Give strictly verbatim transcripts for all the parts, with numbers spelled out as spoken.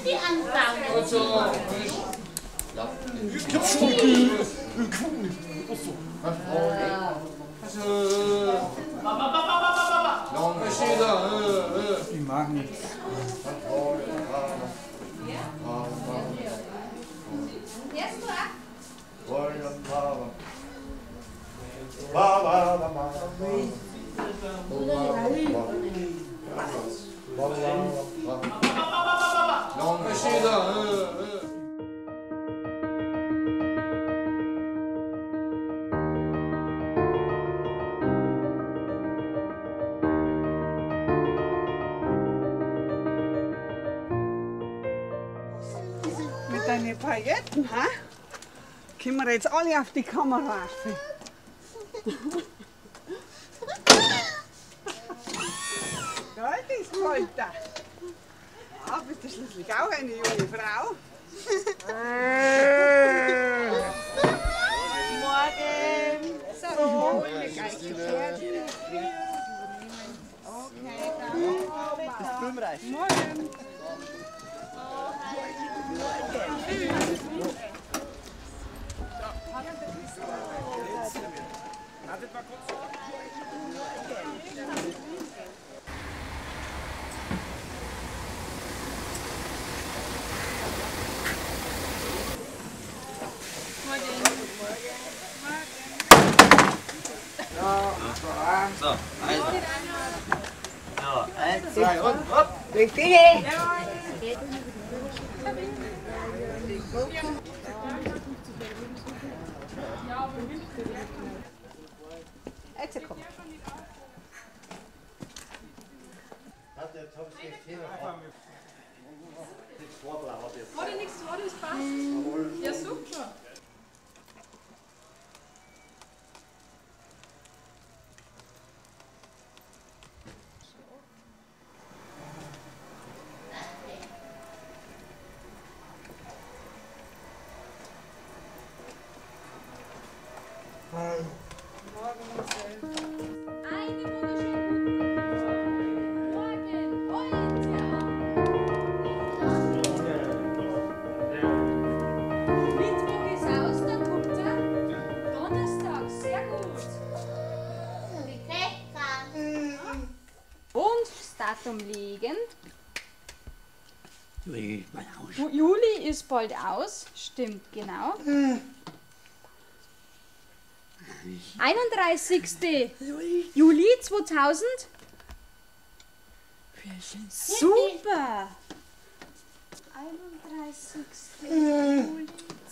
die anfangen. Also, ja. Ich hab's schon gekommen. Also, lange Schilder. Ich mag nichts. Erst du ab. Lange Schilder. Mit deinen Pailletten, ha? Können wir jetzt alle auf die Kamera werfen? Ja, das gefällt dir. Ah, bist du schließlich auch eine junge Frau? Morgen! So, ich hole mir gleich die Pferde. Okay, danke. Das Blumenreif. Morgen! So, also. So, eins, zwei und hopp. Richtig! Jetzt komm. Hat ja nichts zu tun, das passt. Ja, super. Eine wunderschöne Morgen. Und Mittwoch ist aus, dann kommt er. Donnerstag, sehr gut. Und das Datum liegen. Juli ist bald aus, stimmt genau. einunddreißigsten Juli zweitausend. Super! einunddreißigsten Juli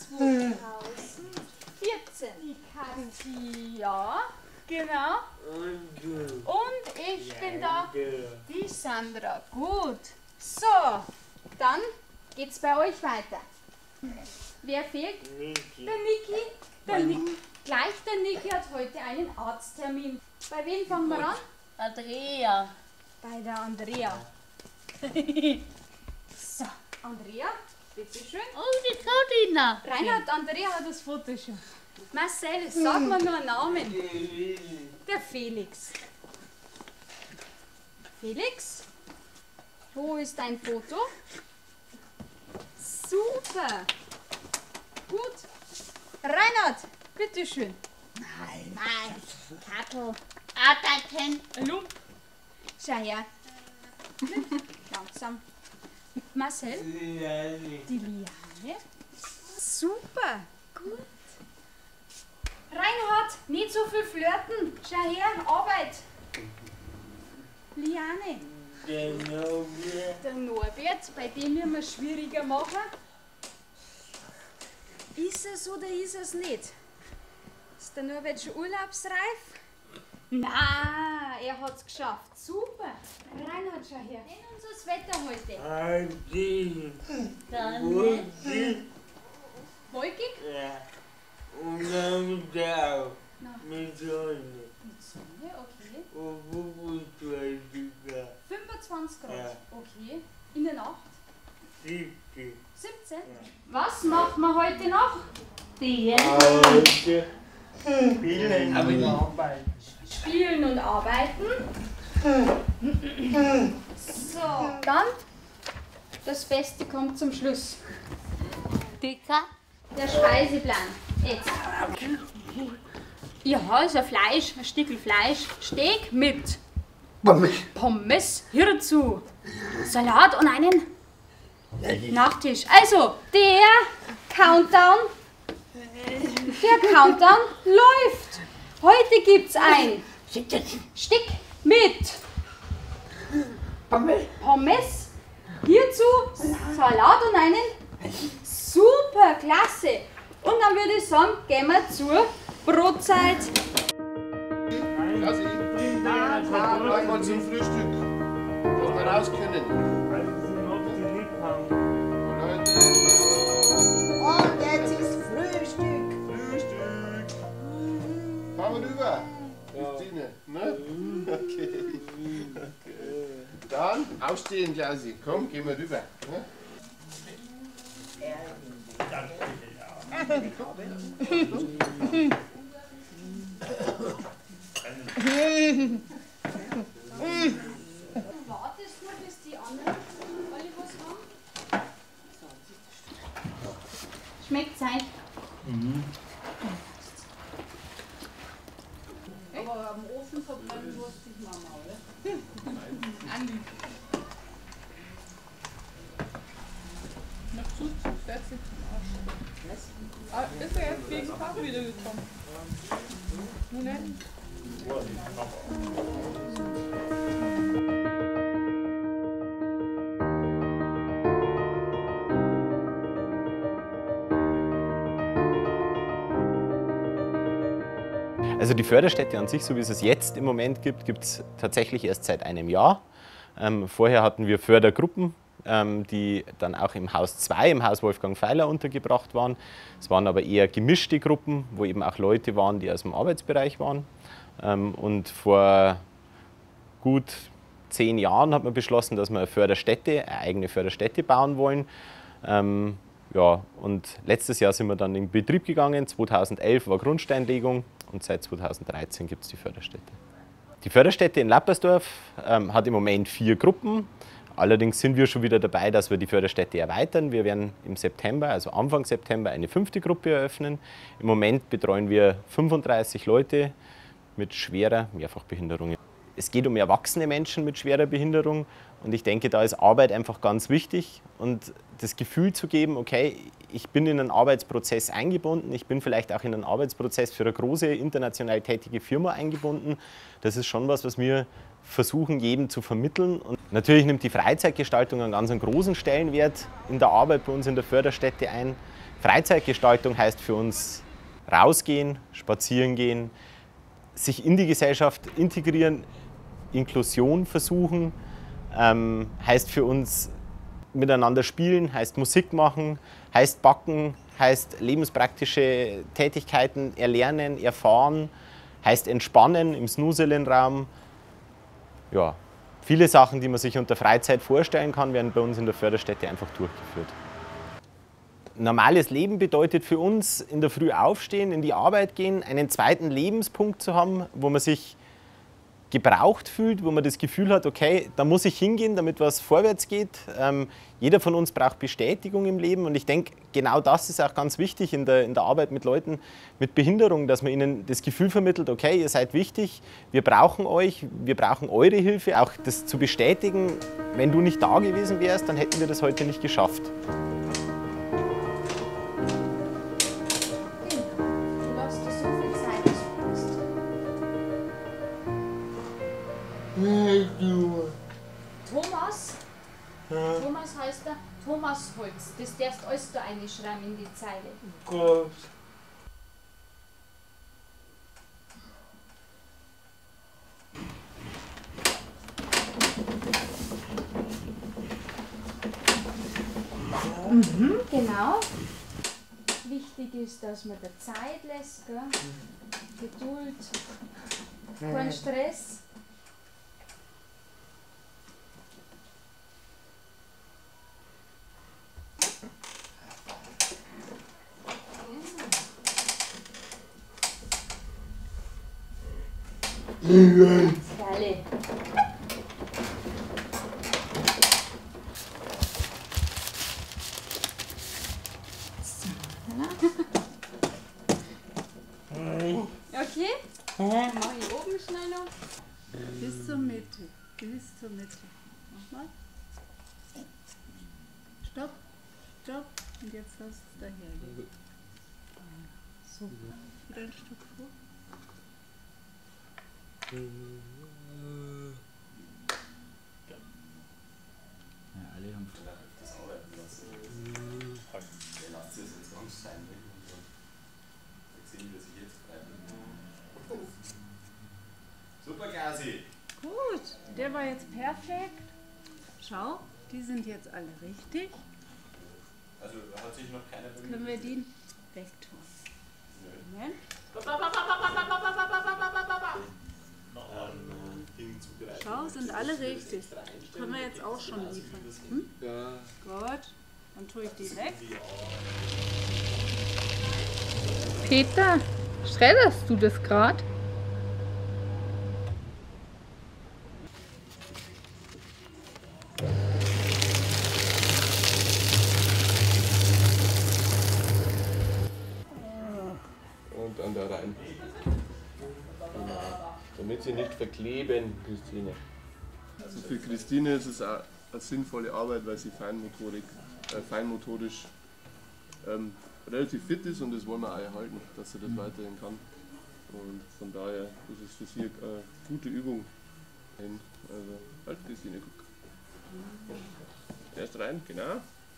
zweitausendvierzehn. Ja, genau. Und ich bin da, die Sandra. Gut. So, dann geht's bei euch weiter. Wer fehlt? Niki. Der Niki. Der Niki. Gleich der Niki hat heute einen Arzttermin. Bei wem fangen wir an? Andrea. Bei der Andrea. So, Andrea, bitteschön. Oh, die Claudina. Reinhard, Andrea hat das Foto schon. Marcel, sag mal nur einen Namen. Der Felix. Felix, wo ist dein Foto? Super. Gut. Reinhard, bitteschön. Nein. Nein. Kato. Arbeiten. Lump. Schau her. Langsam. Marcel, die Liane. Super. Gut. Reinhard, nicht so viel flirten. Schau her, Arbeit. Liane. Der Norbert, bei dem wir es schwieriger machen. Ist es oder ist es nicht? Ist der Norbert schon urlaubsreif? Na, er hat es geschafft. Super. Reinhard, schau her. Denn unser Wetter heute. Dann. Wolkig? Ja. Und dann wieder auch. Na. Mit Sonne. Mit Sonne, okay. Und fünfundzwanzig Grad. fünfundzwanzig Grad. Ja. Okay. In der Nacht? siebzig. siebzehn? Was machen wir heute noch? Die. Heute spielen und arbeiten. Spielen und arbeiten. So, dann Das Beste kommt zum Schluss. Dicker. Der Speiseplan. Jetzt. Ja, ist ein Fleisch, ein Stückel Fleisch. Steak mit Pommes, hierzu. Salat und einen Nachtisch. Also, der Countdown, der Countdown läuft. Heute gibt's ein Stück mit Pommes, hierzu Salat und einen super, klasse. Und dann würde ich sagen, gehen wir zur Brotzeit. Lass ihn. Gleich mal zum Frühstück. Dass wir raus können. Und jetzt ist Frühstück. Frühstück. Fahren wir rüber. Christine, ne? Okay. Okay. Dann aufstehen, Klausi. Komm, gehen wir rüber. Ne? Wartest nur, bis die anderen alle was haben? Schmeckt sein. Aber am Ofen verbrennen musste ich Mama, oder? Andi. Noch zu, fertig. Ah, ist er jetzt gegen Tag wiedergekommen? Nun nicht? Also die Förderstätte an sich, so wie es es jetzt im Moment gibt, gibt es tatsächlich erst seit einem Jahr. Ähm, vorher hatten wir Fördergruppen, ähm, die dann auch im Haus zwei, im Haus Wolfgang Feiler untergebracht waren. Es waren aber eher gemischte Gruppen, wo eben auch Leute waren, die aus dem Arbeitsbereich waren. Ähm, und vor gut zehn Jahren hat man beschlossen, dass wir eine Förderstätte, eine eigene Förderstätte bauen wollen. Ähm, ja, und letztes Jahr sind wir dann in Betrieb gegangen, zweitausendelf war Grundsteinlegung. Und seit zweitausenddreizehn gibt es die Förderstätte. Die Förderstätte in Lappersdorf ähm, hat im Moment vier Gruppen. Allerdings sind wir schon wieder dabei, dass wir die Förderstätte erweitern. Wir werden im September, also Anfang September, eine fünfte Gruppe eröffnen. Im Moment betreuen wir fünfunddreißig Leute mit schwerer Mehrfachbehinderung. Es geht um erwachsene Menschen mit schwerer Behinderung und ich denke, da ist Arbeit einfach ganz wichtig und das Gefühl zu geben, okay, ich bin in einen Arbeitsprozess eingebunden, ich bin vielleicht auch in einen Arbeitsprozess für eine große international tätige Firma eingebunden. Das ist schon was, was wir versuchen, jedem zu vermitteln. Und natürlich nimmt die Freizeitgestaltung einen ganz großen Stellenwert in der Arbeit bei uns in der Förderstätte ein. Freizeitgestaltung heißt für uns rausgehen, spazieren gehen, sich in die Gesellschaft integrieren, Inklusion versuchen, ähm, heißt für uns miteinander spielen, heißt Musik machen, heißt backen, heißt lebenspraktische Tätigkeiten erlernen, erfahren, heißt entspannen im Snoozelenraum. Ja, viele Sachen, die man sich unter Freizeit vorstellen kann, werden bei uns in der Förderstätte einfach durchgeführt. Normales Leben bedeutet für uns, in der Früh aufstehen, in die Arbeit gehen, einen zweiten Lebenspunkt zu haben, wo man sich gebraucht fühlt, wo man das Gefühl hat, okay, da muss ich hingehen, damit was vorwärts geht. Ähm, jeder von uns braucht Bestätigung im Leben und ich denke, genau das ist auch ganz wichtig in der, in der Arbeit mit Leuten mit Behinderung, dass man ihnen das Gefühl vermittelt, okay, ihr seid wichtig, wir brauchen euch, wir brauchen eure Hilfe, auch das zu bestätigen, wenn du nicht da gewesen wärst, dann hätten wir das heute nicht geschafft. Thomas, Thomas heißt er, Thomas Holz. Das darfst du alles da einschreiben in die Zeile. Gut. Mhm, genau. Wichtig ist, dass man der Zeit lässt, gell? Geduld, kein Stress. Herrlich. Mach ich oben schnell noch. Bis zur Mitte. Bis zur Mitte. Mach mal. Stopp. Stopp. Und jetzt lass es dahergehen. So. Wieder ein Stück vor. Ja, alle haben Das arbeiten lassen. Der lasst es jetzt ganz sein. Ich sehe, dass ich jetzt frei bin. Super, Gasi. Gut. Der war jetzt perfekt. Schau, die sind jetzt alle richtig. Also hat sich noch keiner bemüht. Können wir die wegtun? Moment. Schau, sind alle richtig. Können wir jetzt auch schon liefern. Hm? Ja. Gut. Dann tue ich die weg. Peter, schredderst du das gerade? Und dann da rein. Genau. Damit sie nicht verkleben, Christine. Also für Christine ist es auch eine sinnvolle Arbeit, weil sie Feinmotorik, äh, feinmotorisch ähm, relativ fit ist und das wollen wir auch erhalten, dass sie das weiterhin kann. Und von daher ist es für sie eine gute Übung. Also halt Christine, guck. Erst rein, genau.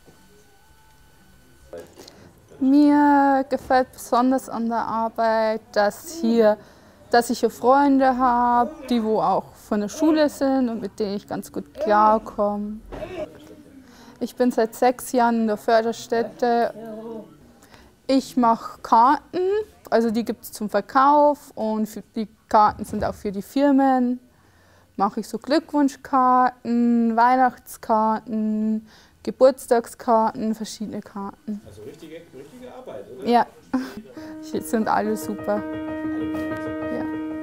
Mir gefällt besonders an der Arbeit, dass, hier, dass ich hier Freunde habe, die wo auch von der Schule sind und mit denen ich ganz gut klarkomme. Ich bin seit sechs Jahren in der Förderstätte. Ich mache Karten, also die gibt es zum Verkauf und für die Karten sind auch für die Firmen. Mache ich so Glückwunschkarten, Weihnachtskarten, Geburtstagskarten, verschiedene Karten. Also richtige, richtige Arbeit, oder? Ja, die sind alle super. Ja.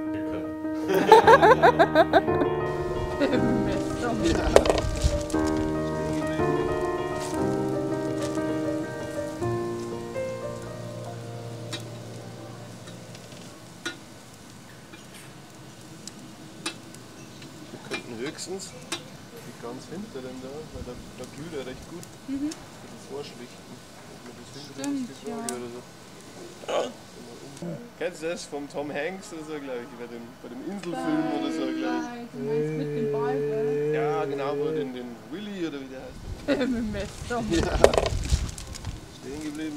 Wir könnten höchstens die ganz hinteren da, weil da, da glüht er recht gut. Mhm. Das vorschlichten. Dass man das hintere Frage oder so. Ja. Kennst du das vom Tom Hanks oder so, glaube ich, bei dem, bei dem Inselfilm oder so, glaube ich. Du meinst mit dem Ball, gell? Ja, genau, wo den, den Willy oder wie der heißt. Mit dem Messer. Ja. Stehen geblieben.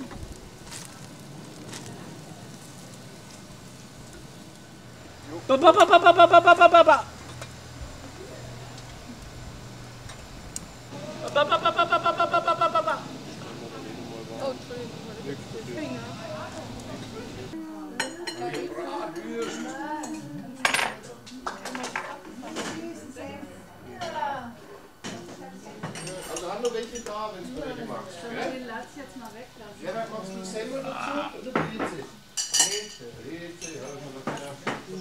Ba, ba, ba, ba, ba, ba, ba, ba, ba, ba. Ba, ba, ba, ba, ba, ba, ba, ba, ba, ba, ba. Oh, Entschuldigung. Also haben wir welche da, wenn du welche magst. Den lass jetzt mal weglassen. Ja, dann machst du selber dazu oder Breze? Breze, Breze, ja, das haben wir keiner.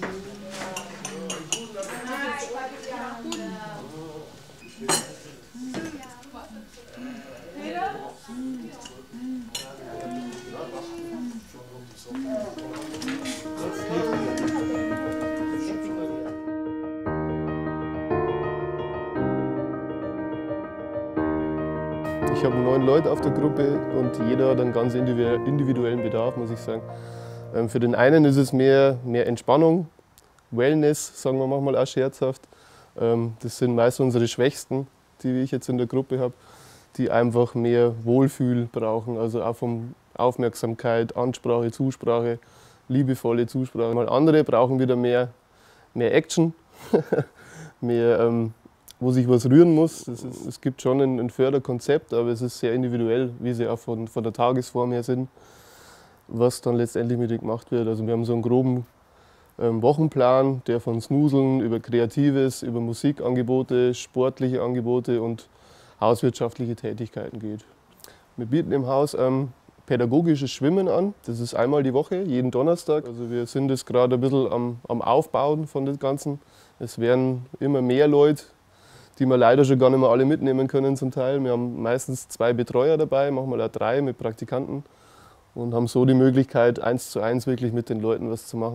Ich habe neun Leute auf der Gruppe und jeder hat einen ganz individuellen Bedarf, muss ich sagen. Für den einen ist es mehr, mehr Entspannung, Wellness, sagen wir manchmal auch scherzhaft. Das sind meist unsere Schwächsten, die ich jetzt in der Gruppe habe, die einfach mehr Wohlfühl brauchen, also auch von Aufmerksamkeit, Ansprache, Zusprache, liebevolle Zusprache. Mal andere brauchen wieder mehr, mehr Action, mehr, ähm, wo sich was rühren muss. Das ist, es gibt schon ein, ein Förderkonzept, aber es ist sehr individuell, wie sie auch von, von der Tagesform her sind, was dann letztendlich mit denen gemacht wird. Also wir haben so einen groben ähm, Wochenplan, der von Snuseln über Kreatives, über Musikangebote, sportliche Angebote und hauswirtschaftliche Tätigkeiten geht. Wir bieten im Haus ähm, pädagogisches Schwimmen an. Das ist einmal die Woche, jeden Donnerstag. Also wir sind jetzt gerade ein bisschen am, am Aufbauen von dem Ganzen. Es werden immer mehr Leute, die wir leider schon gar nicht mehr alle mitnehmen können zum Teil. Wir haben meistens zwei Betreuer dabei, manchmal auch drei mit Praktikanten und haben so die Möglichkeit, eins zu eins wirklich mit den Leuten was zu machen.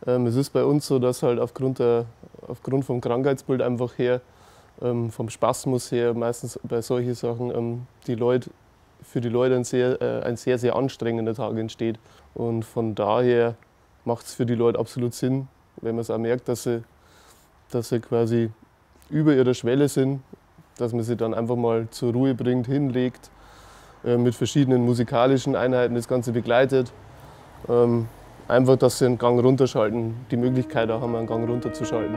Ähm, es ist bei uns so, dass halt aufgrund, der, aufgrund vom Krankheitsbild einfach her, ähm, vom Spasmus her, meistens bei solchen Sachen, ähm, die Leute, für die Leute ein sehr, äh, ein sehr, sehr anstrengender Tag entsteht. Und von daher macht es für die Leute absolut Sinn, wenn man es auch merkt, dass sie, dass sie quasi über ihrer Schwelle sind, dass man sie dann einfach mal zur Ruhe bringt, hinlegt, äh, mit verschiedenen musikalischen Einheiten das Ganze begleitet. Ähm, einfach, dass sie einen Gang runterschalten, die Möglichkeit auch haben, einen Gang runterzuschalten.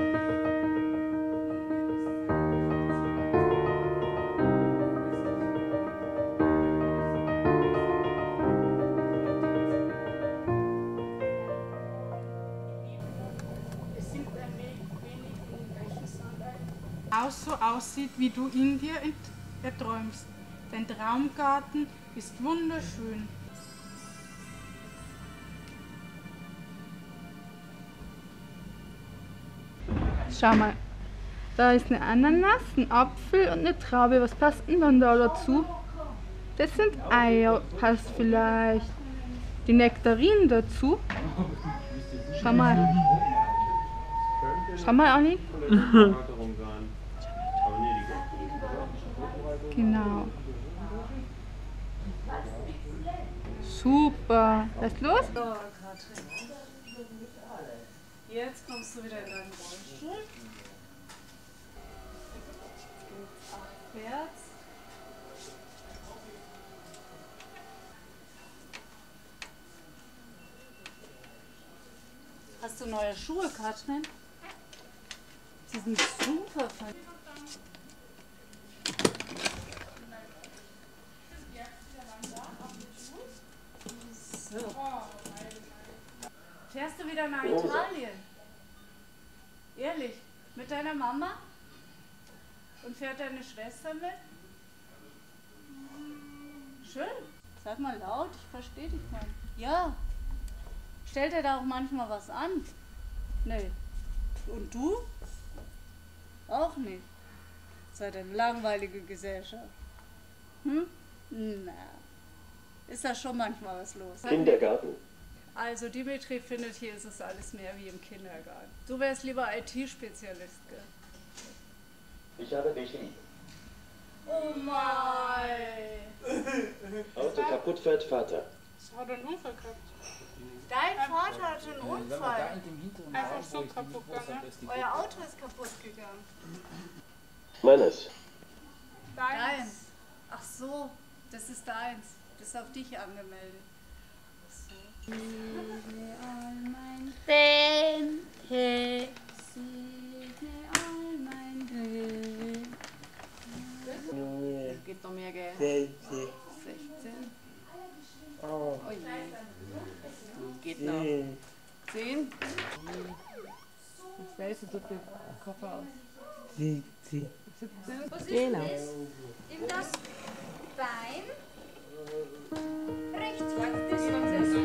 Auch so aussieht, wie du ihn dir erträumst. Dein Traumgarten ist wunderschön. Schau mal, da ist eine Ananas, ein Apfel und eine Traube. Was passt denn dann da dazu? Das sind Eier. Passt vielleicht die Nektarinen dazu? Schau mal. Schau mal, Anni. Genau. Super. Was ist los? So, Katrin. Jetzt kommst du wieder in deinen Rollstuhl. Geht's abwärts. Hast du neue Schuhe, Katrin? Sie sind super. So. Fährst du wieder nach Italien? Ehrlich? Mit deiner Mama? Und fährt deine Schwester mit? Schön. Sag mal laut, ich verstehe dich mal. Ja. Stellt er da auch manchmal was an? Nee. Und du? Auch nicht. Seid eine langweilige Gesellschaft. Hm? Na. Ist da schon manchmal was los? Kindergarten. Also Dimitri findet, hier ist es alles mehr wie im Kindergarten. Du wärst lieber I T-Spezialist, gell? Ich habe dich lieb. Oh mein! Auto kaputt fährt Vater. Das hat einen Unfall gehabt. Dein Vater hat einen Unfall. Einfach so kaputt gegangen. Euer Auto ist kaputt gegangen. Meines. Deins. Ach so, das ist deins. Das ist auf dich angemeldet. So. Segne all mein Ben, hey. Segne all mein Ben. Geht noch mehr, gell? sechzehn. Oh je. Geht noch. zehn. Welche tut der Koffer aus? siebzehn. siebzehn? Was ist Genau. das? In das Bein. Rechts. Das ist uns erst.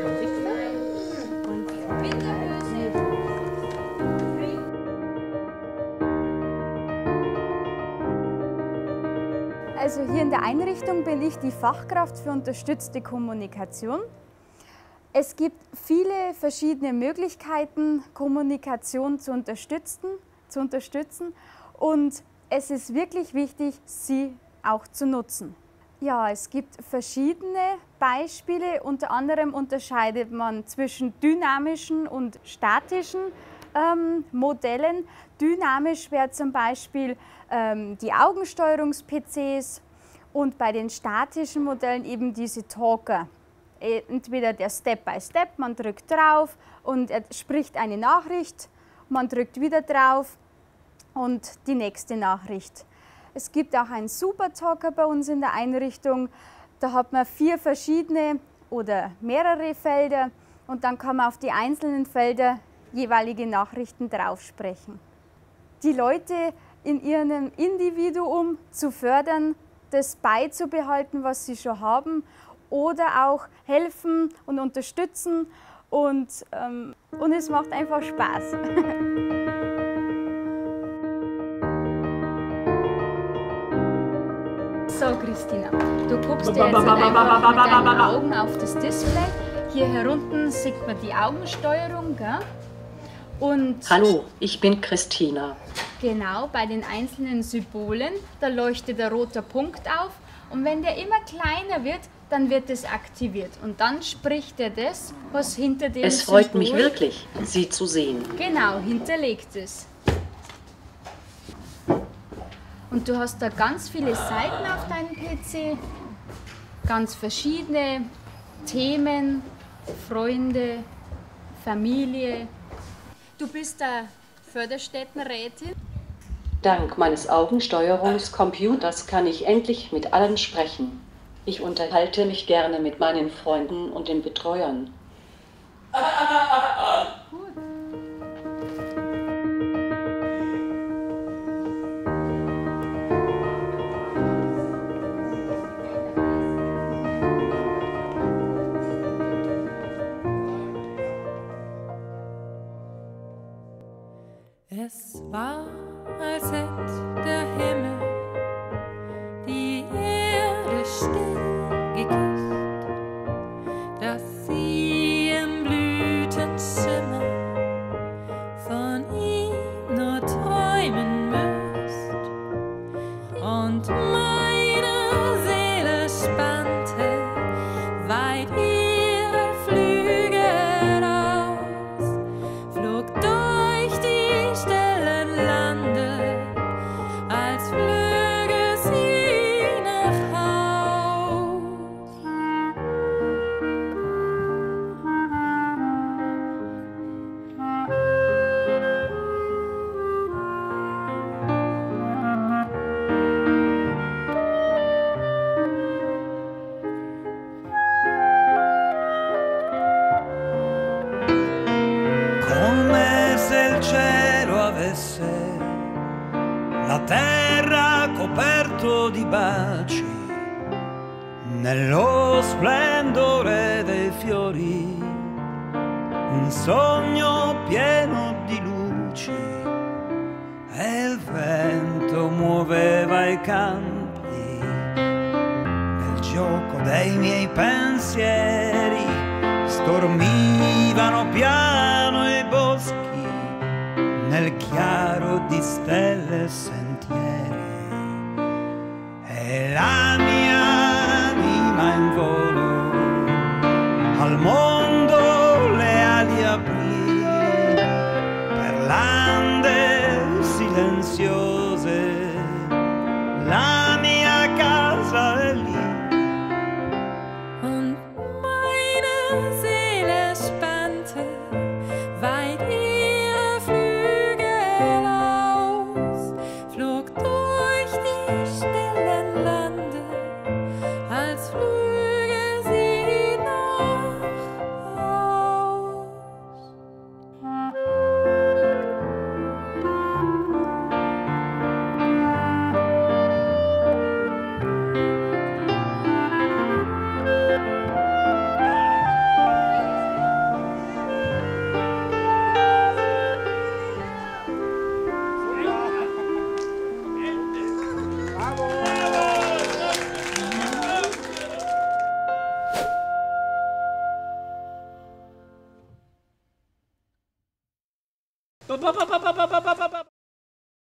Also hier in der Einrichtung bin ich die Fachkraft für unterstützte Kommunikation. Es gibt viele verschiedene Möglichkeiten, Kommunikation zu unterstützen, zu unterstützen und es ist wirklich wichtig, sie auch zu nutzen. Ja, es gibt verschiedene Beispiele, unter anderem unterscheidet man zwischen dynamischen und statischen ähm, Modellen. Dynamisch wäre zum Beispiel ähm, die Augensteuerungs-P Cs und bei den statischen Modellen eben diese Talker. Entweder der Step-by-Step, man drückt drauf und er spricht eine Nachricht, man drückt wieder drauf und die nächste Nachricht. Es gibt auch einen Super-Talker bei uns in der Einrichtung, da hat man vier verschiedene oder mehrere Felder und dann kann man auf die einzelnen Felder jeweilige Nachrichten drauf sprechen. Die Leute in ihrem Individuum zu fördern, das beizubehalten, was sie schon haben, oder auch helfen und unterstützen und, ähm, und es macht einfach Spaß. So Christina, du guckst dir jetzt halt einfach mit deinen Augen auf das Display. Hier herunten sieht man die Augensteuerung, gell? Und Hallo, ich bin Christina. genau bei den einzelnen Symbolen, da leuchtet der rote Punkt auf und wenn der immer kleiner wird, dann wird es aktiviert und dann spricht er das, was hinter dem Es freut Symbol, mich wirklich, Sie zu sehen. genau, hinterlegt ist. Und du hast da ganz viele Seiten auf deinem P C, ganz verschiedene Themen, Freunde, Familie. Du bist der Förderstättenrätin. Dank meines Augensteuerungscomputers kann ich endlich mit allen sprechen. Ich unterhalte mich gerne mit meinen Freunden und den Betreuern. Es war, als hätte der Himmel die Erde still geküsst, dass sie im Blütenschimmer von ihm nur träumen müsst. Und meine Seele spannte weit ihre Flügel aus, flog durch die stillen Lande, als flöge sie nach Haus. Come se il cielo avesse la terra coperto di baci, nello splendore dei fiori, un sogno pieno di luci, e il vento muoveva i campi nel gioco dei miei pensieri, stormivano piano i boschi nel chiaro di stelle e sentieri, e la mia anima in volo al mondo le ali aprì, per lande silenziose la mia casa è lì. Und meine Seele spannte weit ihre Flügel aus, flog durch die Sterne.